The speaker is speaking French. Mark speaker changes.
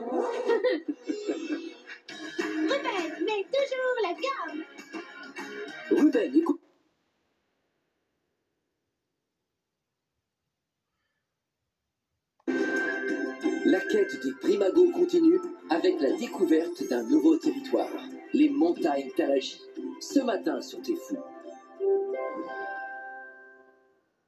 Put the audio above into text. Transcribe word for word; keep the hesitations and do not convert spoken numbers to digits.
Speaker 1: Ruben, mais toujours la gamme.
Speaker 2: Ruben, écoute. La quête des Primagos continue avec la découverte d'un nouveau territoire, les montagnes Talaji. Ce matin sur T'es Fou.